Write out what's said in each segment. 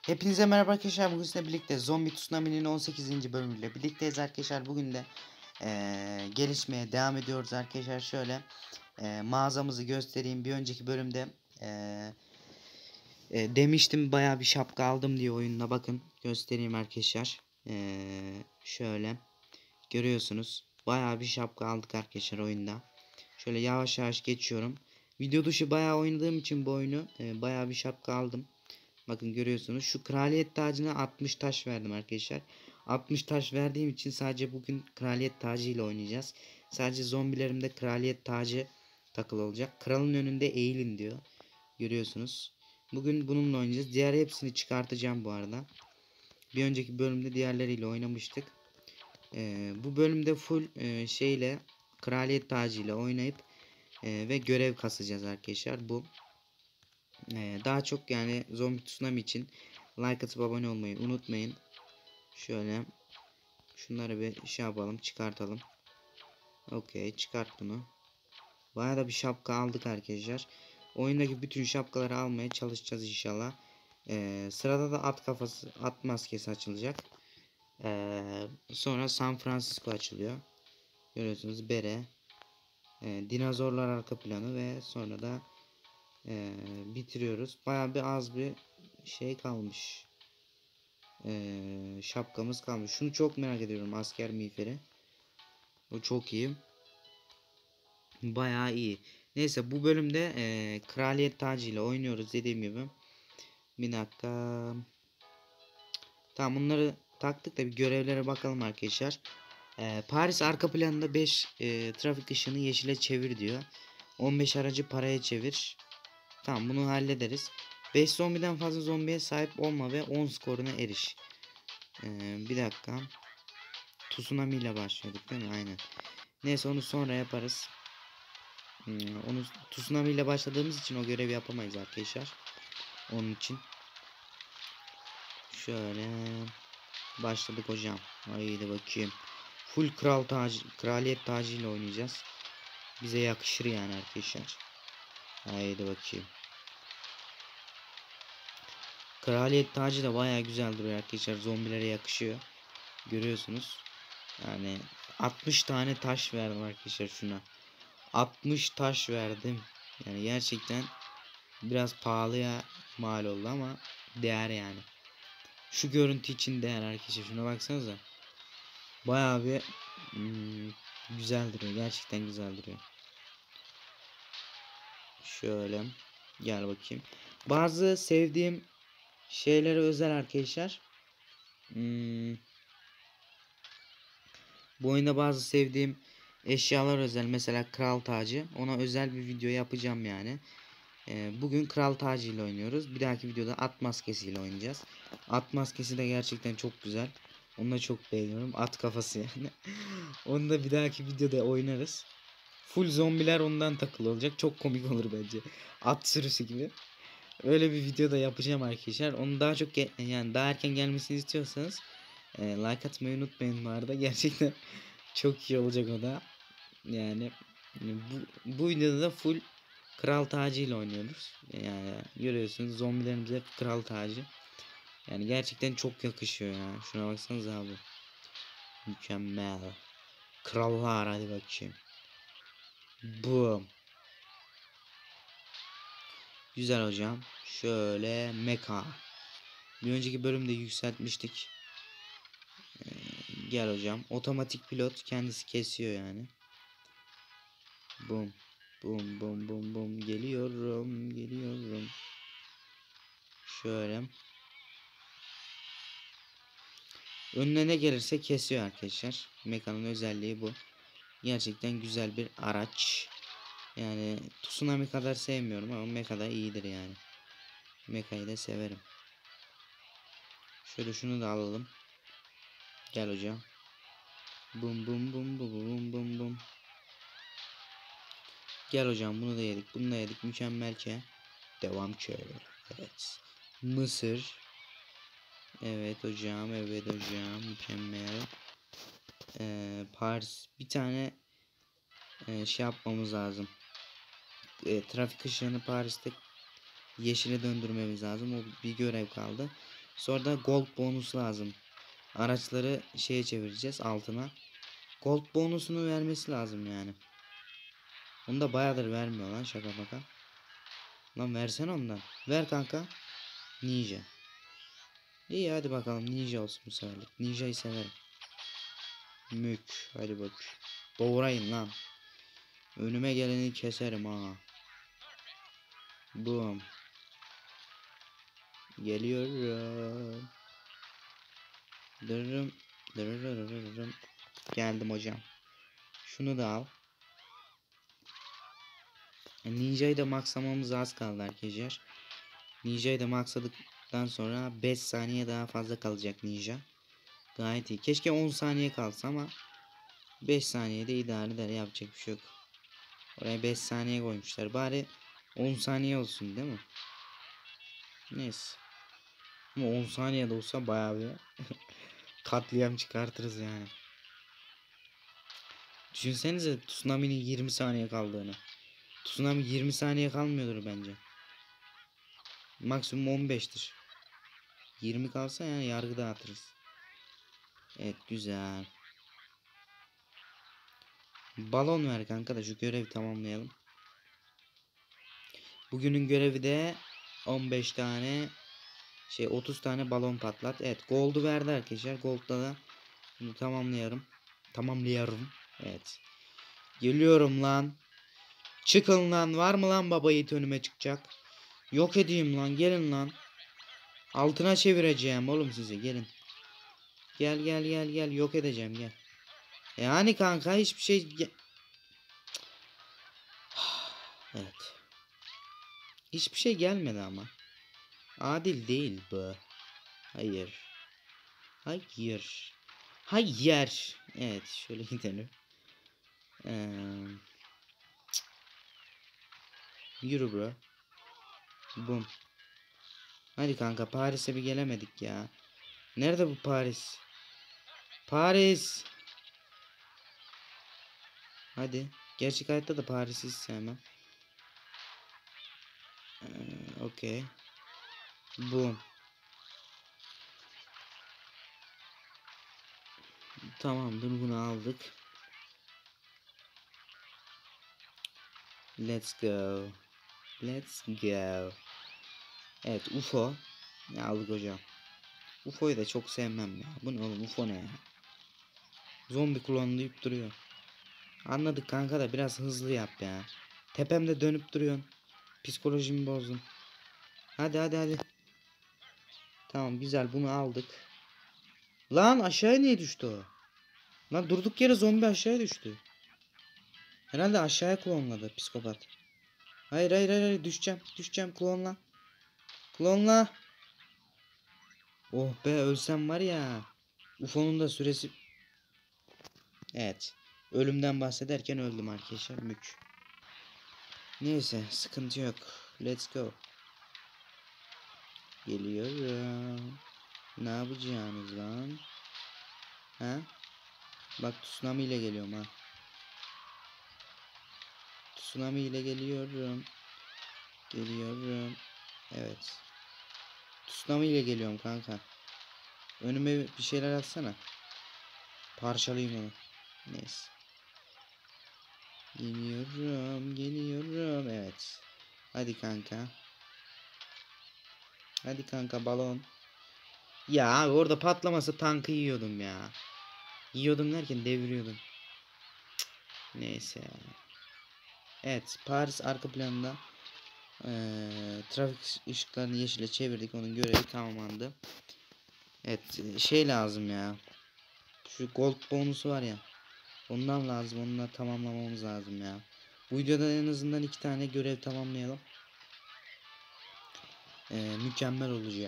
Hepinize merhaba arkadaşlar. Bugün sizinle birlikte Zombi Tsunami'nin 18. bölümüyle birlikteyiz arkadaşlar. Bugün de gelişmeye devam ediyoruz arkadaşlar. Şöyle mağazamızı göstereyim. Bir önceki bölümde demiştim bayağı bir şapka aldım diye oyunda. Bakın göstereyim arkadaşlar. Şöyle görüyorsunuz. Bayağı bir şapka aldık arkadaşlar oyunda. Şöyle yavaş yavaş geçiyorum. Video dışı bayağı oynadığım için bu oyunu bayağı bir şapka aldım. Bakın görüyorsunuz şu kraliyet tacına 60 taş verdim arkadaşlar. 60 taş verdiğim için sadece bugün kraliyet tacı ile oynayacağız. Sadece zombilerimde kraliyet tacı takılı olacak. Kralın önünde eğilin diyor. Görüyorsunuz. Bugün bununla oynayacağız. Diğer hepsini çıkartacağım bu arada. Bir önceki bölümde diğerleriyle oynamıştık. Bu bölümde full şeyle kraliyet tacı ile oynayıp ve görev kasacağız arkadaşlar. Bu daha çok yani Zombi Tsunami için like atıp abone olmayı unutmayın. Şöyle şunları bir şey yapalım, çıkartalım. Okey, çıkart bunu. Bayağı da bir şapka aldık arkadaşlar. Oyundaki bütün şapkaları almaya çalışacağız inşallah. Sırada da at kafası, at maskesi açılacak. Sonra San Francisco açılıyor. Görüyorsunuz bere, dinozorlar arka planı ve sonra da bitiriyoruz. Bayağı bir az bir şey kalmış. Şapkamız kalmış. Şunu çok merak ediyorum. Asker miğferi. O çok iyi. Bayağı iyi. Neyse bu bölümde kraliyet tacı ile oynuyoruz dediğim gibi. Bir dakika. Tamam bunları taktık da bir görevlere bakalım arkadaşlar. Paris arka planında 5 trafik ışığını yeşile çevir diyor. 15 aracı paraya çevir. Tamam bunu hallederiz. 5 zombiden fazla zombiye sahip olma ve 10 skoruna eriş. Bir dakika. Tsunami ile başlıyorduk değil mi? Aynen. Neyse onu sonra yaparız. Onu Tsunami ile başladığımız için o görevi yapamayız arkadaşlar. Onun için. Şöyle. Başladık hocam. Haydi bakayım. Full kraliyet tacı ile oynayacağız. Bize yakışır yani arkadaşlar. Haydi bakayım. Kraliyet tacı da bayağı güzel duruyor arkadaşlar. Zombilere yakışıyor. Görüyorsunuz. Yani 60 tane taş verdim arkadaşlar şuna. 60 taş verdim. Yani gerçekten biraz pahalıya mal oldu ama değer yani. Şu görüntü için değer arkadaşlar. Şuna baksanıza. Bayağı bir güzel duruyor. Gerçekten güzel duruyor. Şöyle gel bakayım. Bazı sevdiğim şeylere özel arkadaşlar. Bu oyunda bazı sevdiğim eşyalar özel. Mesela kral tacı. Ona özel bir video yapacağım yani. Bugün kral tacı ile oynuyoruz. Bir dahaki videoda at maskesi ile oynayacağız. At maskesi de gerçekten çok güzel. Onu da çok beğeniyorum. At kafası yani. Onu da bir dahaki videoda oynarız. Full zombiler ondan takılı olacak. Çok komik olur bence. At sürüsü gibi. Öyle bir video da yapacağım arkadaşlar. Onu daha çok yani daha erken gelmesini istiyorsanız like atmayı unutmayın bu arada. Gerçekten çok iyi olacak o da. Yani bu videoda da full kral tacı ile oynuyoruz. Yani görüyorsunuz zombilerimiz hep kral tacı. Yani gerçekten çok yakışıyor ya. Şuna baksanıza abi. Mükemmel. Krallar hadi bakayım. Boom. Güzel hocam. Şöyle mecha. Bir önceki bölümde yükseltmiştik. Gel hocam. Otomatik pilot kendisi kesiyor yani. Boom. Boom boom boom boom. Geliyorum. Geliyorum. Şöyle. Önüne ne gelirse kesiyor arkadaşlar. Mecha'nın özelliği bu. Gerçekten güzel bir araç. Yani Tsunami kadar sevmiyorum ama Mecha da iyidir yani. Mecha'yı da severim. Şöyle şunu da alalım. Gel hocam. Bum bum bum bum bum bum bum. Gel hocam bunu da yedik. Bunu da yedik. Mükemmel ki. Devam ki. Evet. Mısır. Evet hocam. Evet hocam. Mükemmel. Paris. Bir tane şey yapmamız lazım. Trafik ışığını Paris'te yeşile döndürmemiz lazım. O bir görev kaldı. Sonra da gold bonus lazım. Araçları şeye çevireceğiz, altına. Gold bonusunu vermesi lazım yani. Onu da bayağıdır vermiyor lan, şaka baka. Lan versene ondan. Ver kanka. Ninja. İyi hadi bakalım, ninja olsun bu seferlik. Ninja'yı severim. Mük. Hadi bak. Doğrayın lan. Önüme geleni keserim ha. Boom. Geliyorum. Dırırım. Dırırırırırım. Geldim hocam. Şunu da al. Ninja'yı da maxlamamız az kaldı arkadaşlar. Ninja'yı da maxladıktan sonra 5 saniye daha fazla kalacak ninja. Gayet iyi. Keşke 10 saniye kalsa ama 5 saniyede idare eder, yapacak bir şey yok. Oraya 5 saniye koymuşlar. Bari 10 saniye olsun değil mi? Neyse. Ama 10 saniyede olsa bayağı bir katliam çıkartırız yani. Düşünsenize tsunami'nin 20 saniye kaldığını. Tsunami 20 saniye kalmıyordur bence. Maksimum 15'tir. 20 kalsa yani yargı dağıtırız. Evet, güzel. Balon ver kanka da şu görevi tamamlayalım. Bugünün görevi de 15 tane 30 tane balon patlat. Evet, gold'u verdi arkadaşlar. Gold'da da bunu tamamlayalım. Tamamlayarım. Evet. Geliyorum lan. Çıkın lan. Var mı lan baba yiğit önüme çıkacak? Yok edeyim lan. Gelin lan. Altına çevireceğim oğlum sizi. Gelin. Gel gel gel gel. Yok edeceğim gel. Yani kanka hiçbir şey... Evet. Hiçbir şey gelmedi ama. Adil değil bu. Hayır. Hayır. Hayır. Evet, şöyle gidelim. Yürü bro. Bum. Hadi kanka, Paris'e bir gelemedik ya. Nerede bu Paris? Paris. Hadi. Gerçek hayatta da Paris'i hiç sevmem. Okey. Bum. Tamamdır, bunu aldık. Let's go. Let's go. Evet, UFO. Ne aldık hocam? UFO'yu da çok sevmem ya. Bu ne oğlum, UFO ne ya? Zombi klonlayıp duruyor. Anladık kanka da biraz hızlı yap ya. Tepemde dönüp duruyorsun. Psikolojimi bozdun. Hadi hadi hadi. Tamam, güzel, bunu aldık. Lan aşağıya niye düştü o? Lan durduk yere zombi aşağıya düştü. Herhalde aşağıya klonladı psikopat. Hayır hayır hayır, hayır. Düşeceğim. Düşeceğim, klonla. Klonla. Oh be, ölsem var ya. UFO'nun da süresi... Evet. Ölümden bahsederken öldüm arkadaşlar. Mük. Neyse, sıkıntı yok. Let's go. Geliyorum. Ne yapacağınız lan? Ha? Bak, tsunami ile geliyorum ha. Tsunami ile geliyorum. Geliyorum. Evet. Tsunami ile geliyorum kanka. Önüme bir şeyler atsana. Parçalayayım onu. Neyse. Geliyorum. Geliyorum. Evet. Hadi kanka. Hadi kanka, balon. Ya abi, orada patlamasa tankı yiyordum ya. Yiyordum derken deviriyordum. Neyse ya. Evet, Paris arka planında trafik ışıklarını yeşile çevirdik. Onun görevi tamamlandı. Evet, şey lazım ya. Şu gold bonusu var ya. Ondan lazım. Onunla tamamlamamız lazım ya. Bu videoda en azından 2 tane görev tamamlayalım. Mükemmel olacak.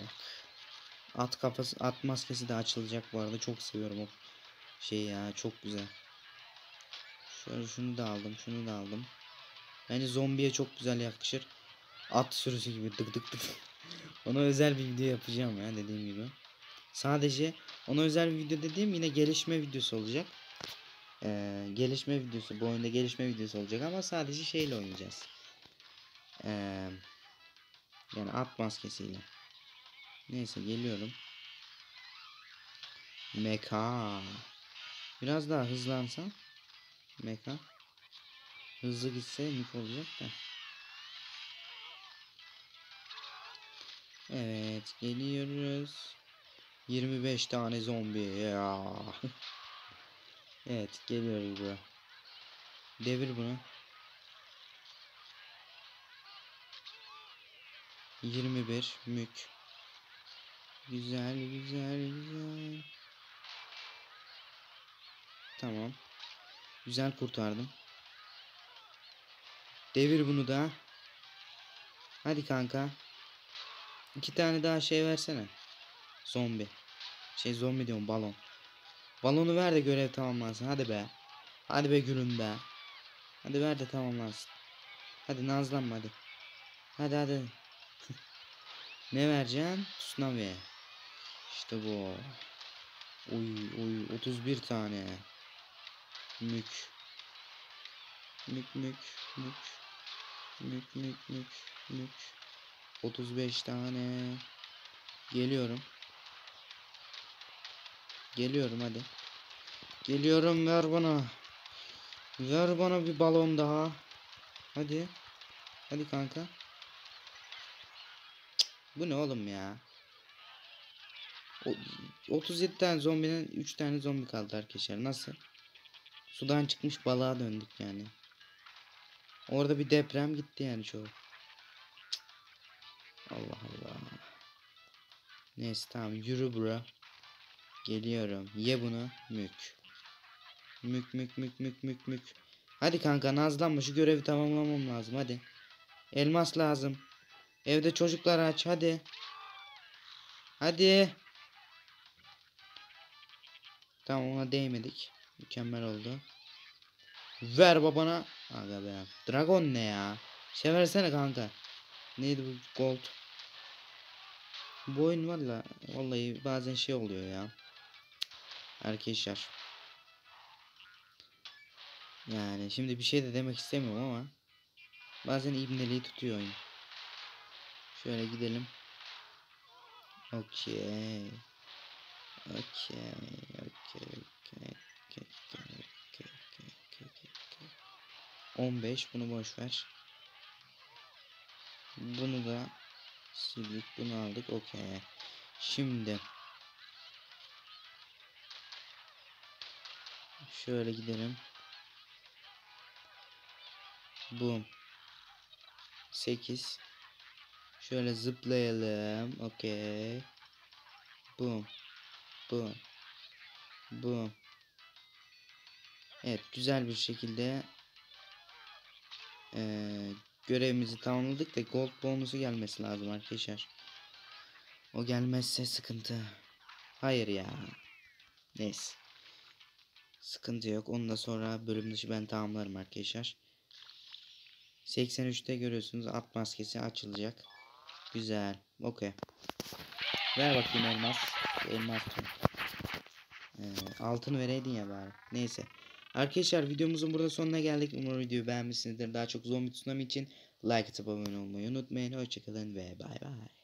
At maskesi de açılacak bu arada. Çok seviyorum o şey ya. Çok güzel. Şöyle şunu da aldım. Şunu da aldım. Bence zombiye çok güzel yakışır. At sürüsü gibi dık dık dık. Ona özel bir video yapacağım ya, dediğim gibi. Sadece ona özel bir video dediğim yine gelişme videosu olacak. Gelişme videosu, bu oyunda gelişme videosu olacak ama sadece şeyle oynayacağız. Yani at maskesiyle. Neyse geliyorum. Meka. Biraz daha hızlansam. Meka. Hızlı gitse mük olacak da. Evet geliyoruz. 25 tane zombi ya. Evet geliyoruz bura. Devir bunu. 21 mük. Güzel güzel güzel. Tamam. Güzel kurtardım. Devir bunu da. Hadi kanka. 2 tane daha şey versene. Zombi. Zombi diyorum, balon. Balonu ver de görev tamamlansın. Hadi be. Hadi be gülüm be. Hadi ver de tamamlansın. Hadi nazlanma hadi. Hadi hadi. Ne vereceksin? Tsunami. İşte bu. Uy uy 31 tane. Mük. Mük mük mük. Mük mük mük mük. 35 tane. Geliyorum. Geliyorum hadi. Geliyorum, ver bana. Ver bana bir balon daha. Hadi. Hadi kanka. Bu ne oğlum ya? O, 37 tane zombinin 3 tane zombi kaldı arkadaşlar. Nasıl? Sudan çıkmış balığa döndük yani. Orada bir deprem gitti yani çoğu. Allah Allah. Neyse tamam, yürü bura. Geliyorum. Ye bunu. Mük. Mük mük mük mük mük mük. Hadi kanka nazlanma, şu görevi tamamlamam lazım hadi. Elmas lazım. Evde çocuklar aç hadi. Hadi. Tamam, ona değmedik. Mükemmel oldu. Ver babana. Aga be. Dragon ne ya? Şey versene kanka. Neydi bu gold? Bu oyun vallahi bazen şey oluyor ya. Arkadaşlar. Yani şimdi bir şey de demek istemiyorum ama bazen ibneliği tutuyor oyun. Şöyle gidelim. Okey. Okey. Okey. Okey. Okey. Okey. Okey. 15, bunu boş ver. Bunu da sildik, bunu aldık. Okey. Şimdi şöyle gidelim. Boom. 8. Şöyle zıplayalım. Okey. Boom. Boom. Boom. Evet, güzel bir şekilde görevimizi tamamladık da gold bonusu gelmesi lazım arkadaşlar. O gelmezse sıkıntı. Hayır ya. Neyse. Sıkıntı yok. Onu da sonra bölüm dışı ben tamamlarım arkadaşlar. 83'te görüyorsunuz, at maskesi açılacak. Güzel. Okey. Ver bakayım elmas. Elmas tüm. Altını vereydin ya bari. Neyse. Arkadaşlar videomuzun burada sonuna geldik. Umarım videoyu beğenmişsinizdir. Daha çok zombi tsunami için like atıp abone olmayı unutmayın. Hoşçakalın ve bay bay.